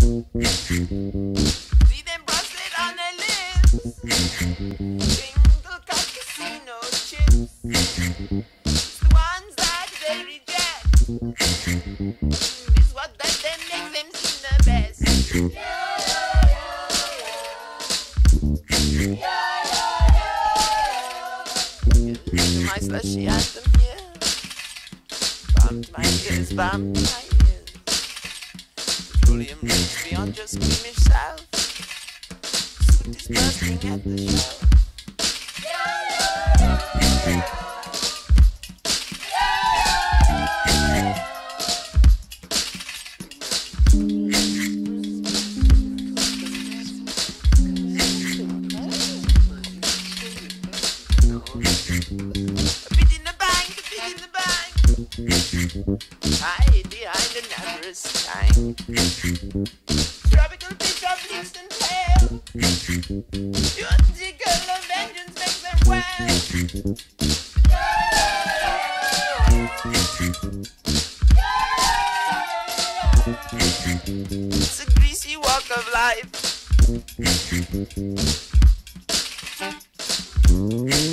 See them bracelet on their lips. Twinkle cut casino chips. It's the ones that they reject. It's what that them makes them seem the best. My slushy anthem here. Bump my ears, bump my ears. Petroleum rich beyond your squeamish self. Suit is bursting at the show. Hide behind an amorous tank. Tropical fish are bleached and pale. Your tickle of vengeance makes them well. It's a greasy walk of life.